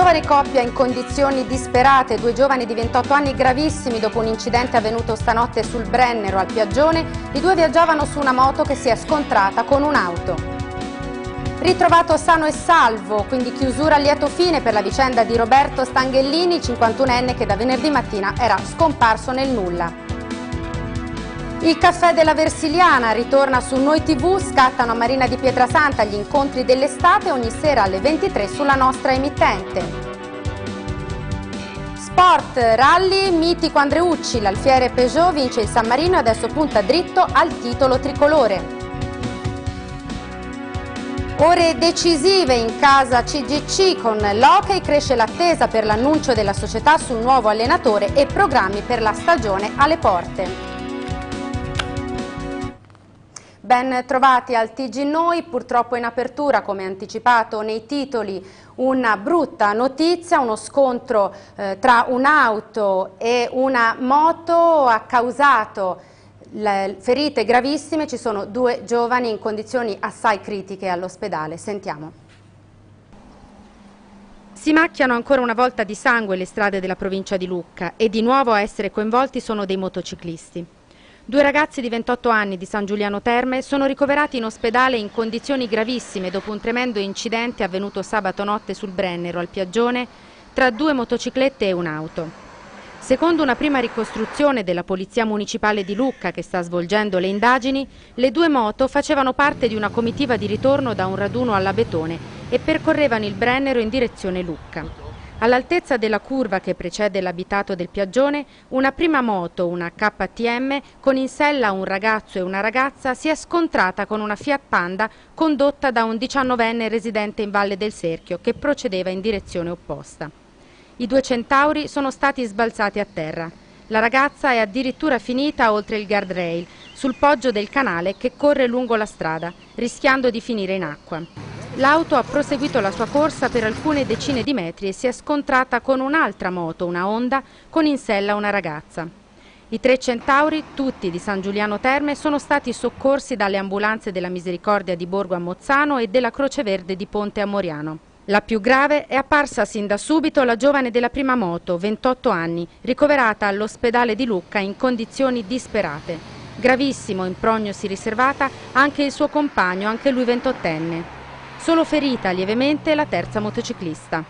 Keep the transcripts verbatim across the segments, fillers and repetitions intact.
giovane coppia in condizioni disperate, due giovani di ventotto anni gravissimi dopo un incidente avvenuto stanotte sul Brennero al Piaggione. I due viaggiavano su una moto che si è scontrata con un'auto. Ritrovato sano e salvo, quindi chiusura a lieto fine per la vicenda di Roberto Stanghellini, il cinquantunenne che da venerdì mattina era scomparso nel nulla. Il caffè della Versiliana ritorna su Noi tivù, scattano a Marina di Pietrasanta gli incontri dell'estate ogni sera alle ventitré sulla nostra emittente. Sport, rally, mitico Andreucci, l'alfiere Peugeot vince il San Marino e adesso punta dritto al titolo tricolore. Ore decisive in casa C G C con l'Hockey, cresce l'attesa per l'annuncio della società sul nuovo allenatore e programmi per la stagione alle porte. Ben trovati al T G Noi, purtroppo in apertura, come anticipato nei titoli, una brutta notizia, uno scontro eh, tra un'auto e una moto ha causato le ferite gravissime, ci sono due giovani in condizioni assai critiche all'ospedale. Sentiamo. Si macchiano ancora una volta di sangue le strade della provincia di Lucca e di nuovo a essere coinvolti sono dei motociclisti. Due ragazzi di ventotto anni di San Giuliano Terme sono ricoverati in ospedale in condizioni gravissime dopo un tremendo incidente avvenuto sabato notte sul Brennero al Piaggione tra due motociclette e un'auto. Secondo una prima ricostruzione della Polizia Municipale di Lucca che sta svolgendo le indagini, le due moto facevano parte di una comitiva di ritorno da un raduno all'Abetone e percorrevano il Brennero in direzione Lucca. All'altezza della curva che precede l'abitato del Piaggione, una prima moto, una K T M, con in sella un ragazzo e una ragazza, si è scontrata con una Fiat Panda condotta da un diciannovenne residente in Valle del Serchio che procedeva in direzione opposta. I due centauri sono stati sbalzati a terra. La ragazza è addirittura finita oltre il guardrail, sul poggio del canale che corre lungo la strada, rischiando di finire in acqua. L'auto ha proseguito la sua corsa per alcune decine di metri e si è scontrata con un'altra moto, una Honda, con in sella una ragazza. I tre centauri, tutti di San Giuliano Terme, sono stati soccorsi dalle ambulanze della Misericordia di Borgo a Mozzano e della Croce Verde di Ponte a Moriano. La più grave è apparsa sin da subito la giovane della prima moto, ventotto anni, ricoverata all'ospedale di Lucca in condizioni disperate. Gravissimo in prognosi riservata anche il suo compagno, anche lui ventottenne. Solo ferita lievemente la terza motociclista.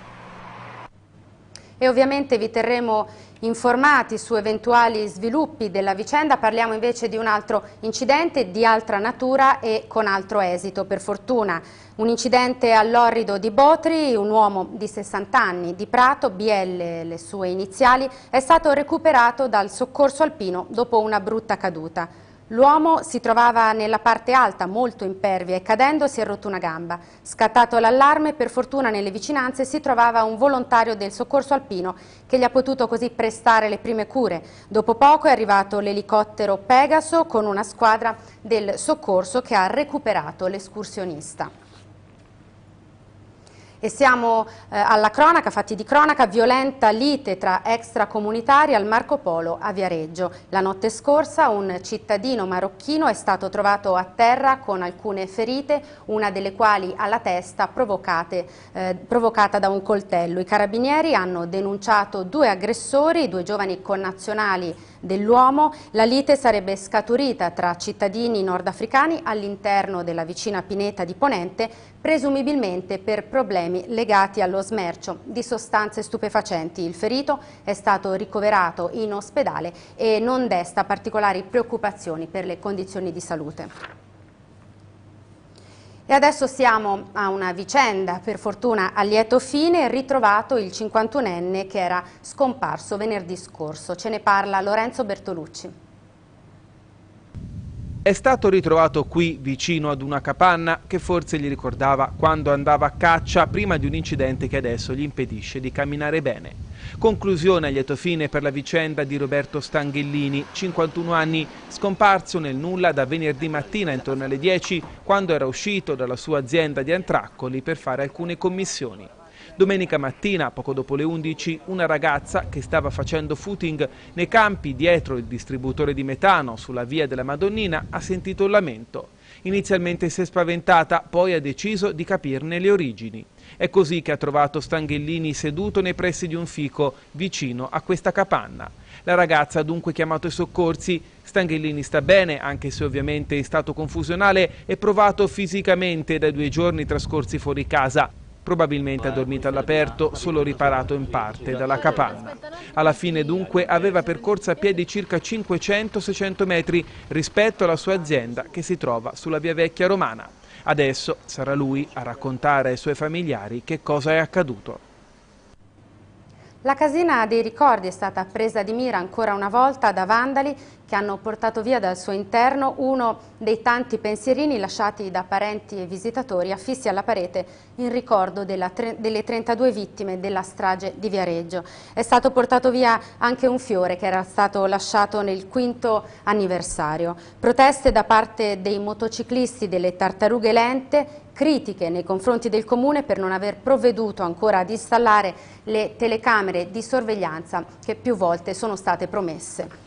E ovviamente vi terremo informati su eventuali sviluppi della vicenda. Parliamo invece di un altro incidente di altra natura e con altro esito, per fortuna. Un incidente all'Orrido di Botri, un uomo di sessanta anni di Prato, B L le sue iniziali, è stato recuperato dal soccorso alpino dopo una brutta caduta. L'uomo si trovava nella parte alta, molto impervia, e cadendo si è rotto una gamba. Scattato l'allarme, per fortuna nelle vicinanze si trovava un volontario del soccorso alpino che gli ha potuto così prestare le prime cure. Dopo poco è arrivato l'elicottero Pegaso con una squadra del soccorso che ha recuperato l'escursionista. E siamo eh, alla cronaca, fatti di cronaca, violenta lite tra extracomunitari al Marco Polo a Viareggio. La notte scorsa un cittadino marocchino è stato trovato a terra con alcune ferite, una delle quali alla testa provocate, eh, provocata da un coltello. I carabinieri hanno denunciato due aggressori, due giovani connazionali dell'uomo. La lite sarebbe scaturita tra cittadini nordafricani all'interno della vicina pineta di Ponente, presumibilmente per problemi legati allo smercio di sostanze stupefacenti. Il ferito è stato ricoverato in ospedale e non desta particolari preoccupazioni per le condizioni di salute. E adesso siamo a una vicenda, per fortuna a lieto fine, ritrovato il cinquantunenne che era scomparso venerdì scorso. Ce ne parla Lorenzo Bertolucci. È stato ritrovato qui vicino ad una capanna che forse gli ricordava quando andava a caccia prima di un incidente che adesso gli impedisce di camminare bene. Conclusione a lieto fine per la vicenda di Roberto Stanghellini, cinquantuno anni, scomparso nel nulla da venerdì mattina intorno alle dieci quando era uscito dalla sua azienda di Antraccoli per fare alcune commissioni. Domenica mattina, poco dopo le undici, una ragazza che stava facendo footing nei campi dietro il distributore di metano sulla via della Madonnina ha sentito un lamento. Inizialmente si è spaventata, poi ha deciso di capirne le origini. È così che ha trovato Stanghellini seduto nei pressi di un fico vicino a questa capanna. La ragazza ha dunque chiamato i soccorsi. Stanghellini sta bene, anche se ovviamente in stato confusionale e provato fisicamente dai due giorni trascorsi fuori casa. Probabilmente ha dormito all'aperto, solo riparato in parte dalla capanna. Alla fine dunque aveva percorso a piedi circa cinquecento seicento metri rispetto alla sua azienda che si trova sulla via Vecchia Romana. Adesso sarà lui a raccontare ai suoi familiari che cosa è accaduto. La casina dei ricordi è stata presa di mira ancora una volta da vandali che hanno portato via dal suo interno uno dei tanti pensierini lasciati da parenti e visitatori affissi alla parete in ricordo della, delle trentadue vittime della strage di Viareggio. È stato portato via anche un fiore che era stato lasciato nel quinto anniversario. Proteste da parte dei motociclisti delle Tartarughe Lente, critiche nei confronti del Comune per non aver provveduto ancora ad installare le telecamere di sorveglianza che più volte sono state promesse.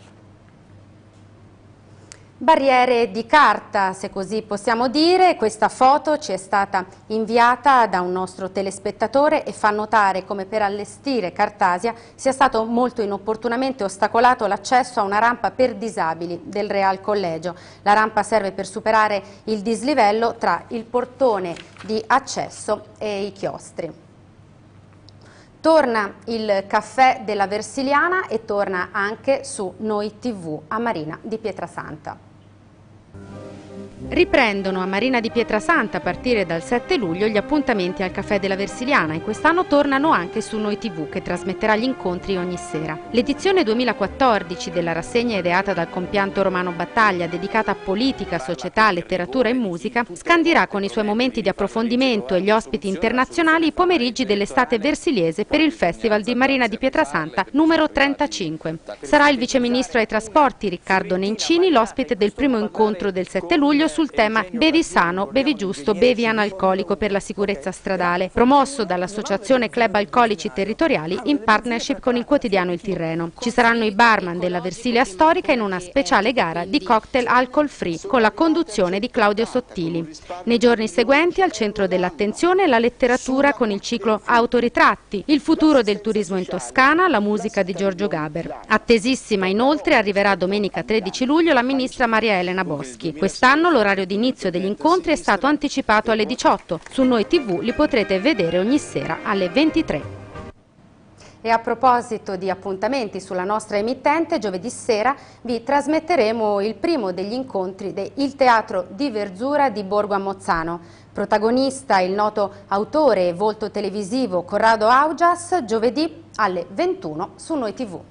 Barriere di carta, se così possiamo dire. Questa foto ci è stata inviata da un nostro telespettatore e fa notare come per allestire Cartasia sia stato molto inopportunamente ostacolato l'accesso a una rampa per disabili del Real Collegio. La rampa serve per superare il dislivello tra il portone di accesso e i chiostri. Torna il caffè della Versiliana e torna anche su Noi tivù a Marina di Pietrasanta. Riprendono a Marina di Pietrasanta a partire dal sette luglio gli appuntamenti al Caffè della Versiliana e quest'anno tornano anche su Noi tivù che trasmetterà gli incontri ogni sera. L'edizione duemilaquattordici della rassegna ideata dal compianto Romano Battaglia dedicata a politica, società, letteratura e musica scandirà con i suoi momenti di approfondimento e gli ospiti internazionali i pomeriggi dell'estate versiliese per il Festival di Marina di Pietrasanta numero trentacinque. Sarà il viceministro ai trasporti Riccardo Nencini l'ospite del primo incontro del sette luglio sul tema Bevi sano, bevi giusto, bevi analcolico per la sicurezza stradale, promosso dall'Associazione Club Alcolici Territoriali in partnership con il quotidiano Il Tirreno. Ci saranno i barman della Versilia Storica in una speciale gara di cocktail alcol free con la conduzione di Claudio Sottili. Nei giorni seguenti al centro dell'attenzione la letteratura con il ciclo Autoritratti, il futuro del turismo in Toscana, la musica di Giorgio Gaber. Attesissima inoltre arriverà domenica tredici luglio la ministra Maria Elena Boschi. Quest'anno l'orario di inizio degli incontri è stato anticipato alle diciotto. Su Noi tivù li potrete vedere ogni sera alle ventitré. E a proposito di appuntamenti sulla nostra emittente, giovedì sera vi trasmetteremo il primo degli incontri del Teatro di Verzura di Borgo a Mozzano. Protagonista il noto autore e volto televisivo Corrado Augias, giovedì alle ventuno su Noi tivù.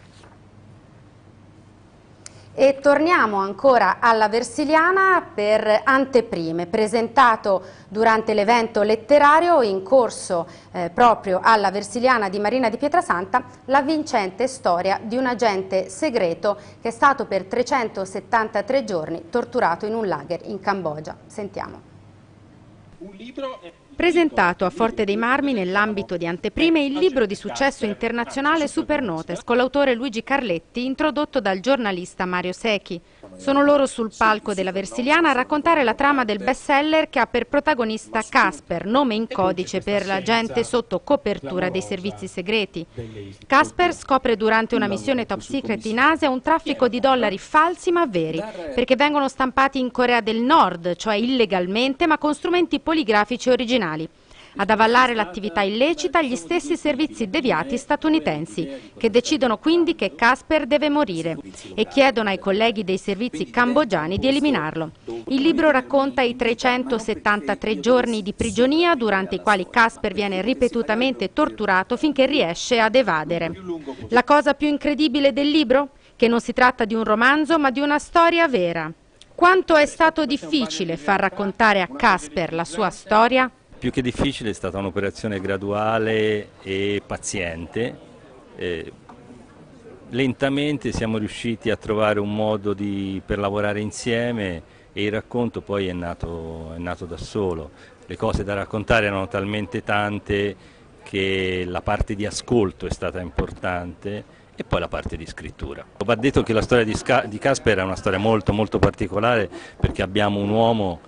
E torniamo ancora alla Versiliana per Anteprime, presentato durante l'evento letterario in corso eh, proprio alla Versiliana di Marina di Pietrasanta la vincente storia di un agente segreto che è stato per trecentosettantatré giorni torturato in un lager in Cambogia. Sentiamo. Un libro è... Presentato a Forte dei Marmi nell'ambito di Anteprime il libro di successo internazionale Supernotes con l'autore Luigi Carletti introdotto dal giornalista Mario Secchi. Sono loro sul palco della Versiliana a raccontare la trama del bestseller che ha per protagonista Casper, nome in codice per l'agente sotto copertura dei servizi segreti. Casper scopre durante una missione top secret in Asia un traffico di dollari falsi ma veri, perché vengono stampati in Corea del Nord, cioè illegalmente ma con strumenti poligrafici originali. Ad avallare l'attività illecita gli stessi servizi deviati statunitensi, che decidono quindi che Casper deve morire e chiedono ai colleghi dei servizi cambogiani di eliminarlo. Il libro racconta i trecentosettantatré giorni di prigionia durante i quali Casper viene ripetutamente torturato finché riesce ad evadere. La cosa più incredibile del libro? Che non si tratta di un romanzo ma di una storia vera. Quanto è stato difficile far raccontare a Casper la sua storia? Più che difficile è stata un'operazione graduale e paziente. Eh, lentamente siamo riusciti a trovare un modo di, per lavorare insieme e il racconto poi è nato, è nato da solo. Le cose da raccontare erano talmente tante che la parte di ascolto è stata importante e poi la parte di scrittura. Va detto che la storia di, Sca di Casper è una storia molto molto particolare perché abbiamo un uomo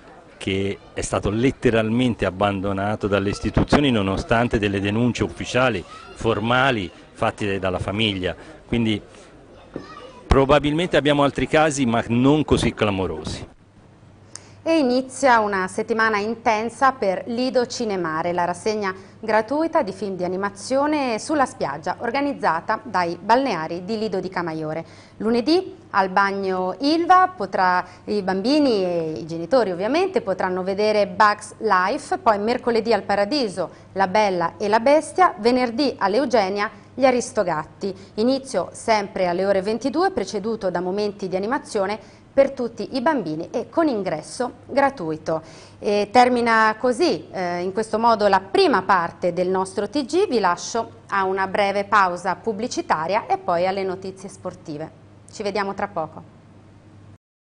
che è stato letteralmente abbandonato dalle istituzioni nonostante delle denunce ufficiali, formali, fatte dalla famiglia. Quindi probabilmente abbiamo altri casi, ma non così clamorosi. E inizia una settimana intensa per Lido Cinemare, la rassegna gratuita di film di animazione sulla spiaggia organizzata dai balneari di Lido di Camaiore. Lunedì al bagno Ilva potrà, i bambini e i genitori ovviamente potranno vedere Bugs Life, poi mercoledì al Paradiso La Bella e la Bestia, venerdì all'Eugenia Gli Aristogatti. Inizio sempre alle ore ventidue, preceduto da momenti di animazione per tutti i bambini e con ingresso gratuito. E termina così, eh, in questo modo, la prima parte del nostro T G. Vi lascio a una breve pausa pubblicitaria e poi alle notizie sportive. Ci vediamo tra poco.